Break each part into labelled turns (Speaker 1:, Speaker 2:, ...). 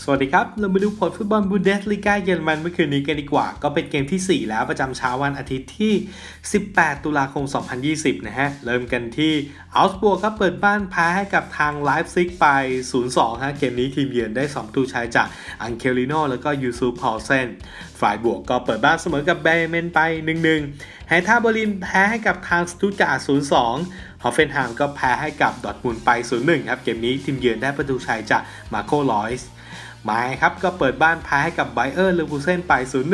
Speaker 1: สวัสดีครับเรามาดูผลฟุตบอลบูนเดสลีกาเยอรมันเมื่อคืนนี้กันดีกว่าก็เป็นเกมที่ 4 แล้วประจำเช้าวันอาทิตย์ที่ 18 ตุลาคม 2020 นะฮะเริ่มกันที่อัลส์บัวร์ครับเปิดบ้านแพ้ให้กับทางไลฟ์ซิกไป 0-2 ฮะเกมนี้ทีมเยือนได้2ประตูชัยจากอังเคลิโนแล้วก็ยูซูฟ พอลเซนฝ่ายบวกก็เปิดบ้านเสมอกับเบเมนไป 1-1 ไฮท่าเบอร์ลินแพ้ให้กับทางสตุตการ์ด 0-2 ฮอฟเฟนไฮม์ก็แพ้ให้กับดอร์ทมุนด์ไป 0-1 ครับเกมนี้ทีมเยือนได้ประตูชัยจากมาโค ลอยส์ไม้ครับก็เปิดบ้านแพ้ให้กับไบเออร์เลวูเซนไป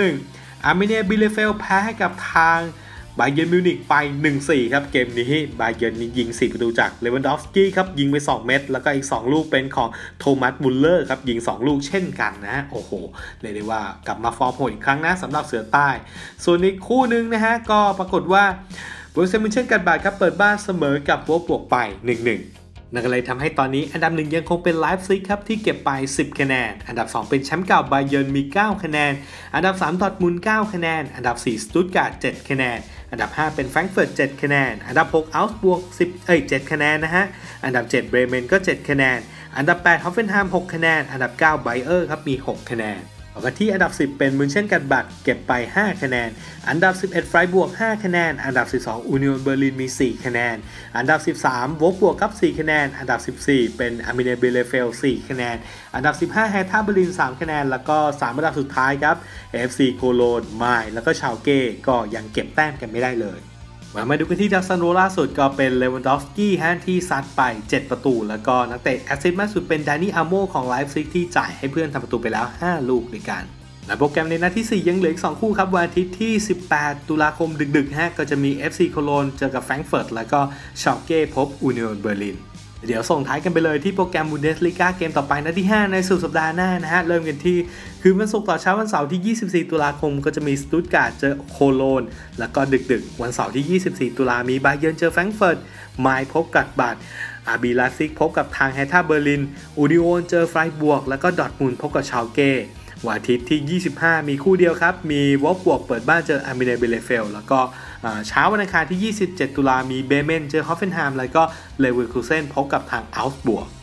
Speaker 1: 0-1 อาร์เมเนียบิเลเฟลแพ้ให้กับทางไบเยิร์นมิวนิกไป 1-4 ครับเกมนี้ไบเยิร์นยิง4ประตูจากเลวันดอฟสกี้ครับยิงไป2เม็ดแล้วก็อีก2ลูกเป็นของโทมัสมุลเลอร์ครับยิง2ลูกเช่นกันนะโอ้โหเรียกได้ว่ากลับมาฟอร์มโหดอีกครั้งนะสำหรับเสือใต้ส่วนอีกคู่นึงนะฮะก็ปรากฏว่าโบรูเซียมินเชนกลาดบาคครับเปิดบ้านเสมอกับวอล์ฟบวกไป 1-1นั่นก็เลยทำให้ตอนนี้อันดับ1ยังคงเป็นไลฟ์ซิกครับที่เก็บไป10คะแนนอันดับ2เป็นแชมป์เก่าไบเยิร์นมี9คะแนนอันดับ3ดอร์ทมุนด์9คะแนนอันดับ4สตุตการ์ด7คะแนนอันดับ5เป็นแฟรงก์เฟิร์ต7คะแนนอันดับ6อัลส์บัวร์7คะแนนนะฮะอันดับ7เบรเมนก็7คะแนนอันดับ8ฮอฟเฟนไฮม์6คะแนนอันดับ9ไบเออร์ครับมี6คะแนนแล้วก็ที่อันดับ10เป็นมุนเชนกลาดบาคเก็บไป5คะแนนอันดับ11ไฟบวก5คะแนนอันดับ12อูนิโอนเบอร์ลินมี4คะแนนอันดับ13วอล์ฟบวกครับ4คะแนนอันดับ14เป็นอาร์เมเนียบิเลเฟล4คะแนนอันดับ15แฮท่าเบอร์ลิน3คะแนนแล้วก็3อันดับสุดท้ายครับ AFC โคโลนไมล์แล้วก็ชาวเก้ก็ยังเก็บแต้มกันไม่ได้เลยมาดูกันที่ดักซันโรล่าสุดก็เป็นเลวันดอฟสกี้ฮะที่ซัดไป7ประตูแล้วก็นักเตะแอสซิสต์มากสุดเป็นดานี่อาโมของไลฟ์ซิกที่จ่ายให้เพื่อนทำประตูไปแล้ว5ลูกด้วยกันและโปรแกรมในนัดที่4ยังเหลืออีก2คู่ครับวันอาทิตย์ที่18ตุลาคมดึกๆฮะก็จะมี FC โคโลนเจอกับแฟรงก์เฟิร์ตแล้วก็ชาลเก้พบอูนิโอนเบอร์ลินเดี๋ยวส่งท้ายกันไปเลยที่โปรแกรมบูนเดสลีกาเกมต่อไปนัดที่5ในสุดสัปดาห์หน้านะฮะเริ่มกันที่คืนวันศุกร์ต่อเช้าวันเสาร์ที่24ตุลาคมก็จะมีสตุตการ์ดเจอโคโลนแล้วก็ดึกๆวันเสาร์ที่24ตุลามีไบเยิร์นเจอแฟรงก์เฟิร์ตไมล์พบกับบัตอาร์บีไลฟ์ซิกพบกับทางแฮท่าเบอร์ลินอูนิโอนเจอไฟบวกแล้วก็ดอร์ทมุนด์พบกับชาลเก้วันอาทิตย์ที่25มีคู่เดียวครับมีวอล์ฟบวกเปิดบ้านเจออาร์เมเนียบิเลเฟลแล้วก็เช้าวันอังคารที่27ตุลามีเบเมนเจอฮอฟเฟนไฮม์แล้วก็เลเวอร์คูเซนพบกับทางอัลส์บัวร์